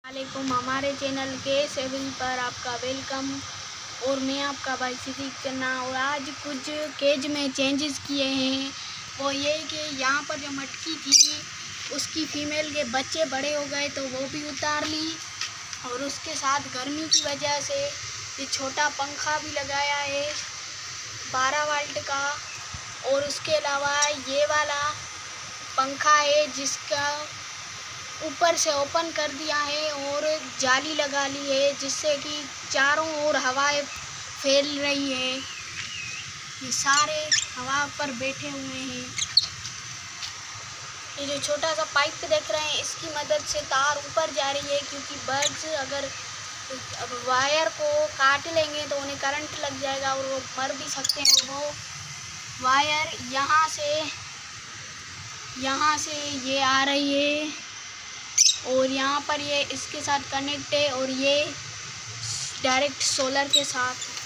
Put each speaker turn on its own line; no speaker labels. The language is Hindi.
वालेकुम, हमारे चैनल के सेविंग पर आपका वेलकम। और मैं आपका भाई सिद्दीक चन्ना। और आज कुछ केज में चेंजेस किए हैं। वो ये कि यहाँ पर जो मटकी थी उसकी फीमेल के बच्चे बड़े हो गए तो वो भी उतार ली। और उसके साथ गर्मी की वजह से ये छोटा पंखा भी लगाया है 12 वोल्ट का। और उसके अलावा ये वाला पंखा है जिसका ऊपर से ओपन कर दिया है और जाली लगा ली है जिससे कि चारों ओर हवाएं फैल रही है। ये सारे हवा पर बैठे हुए हैं। ये जो छोटा सा पाइप देख रहे हैं इसकी मदद से तार ऊपर जा रही है, क्योंकि बर्ड्स अगर वायर को काट लेंगे तो उन्हें करंट लग जाएगा और वो मर भी सकते हैं। और वो वायर यहाँ से ये आ रही है और यहाँ पर ये इसके साथ कनेक्ट है और ये डायरेक्ट सोलर के साथ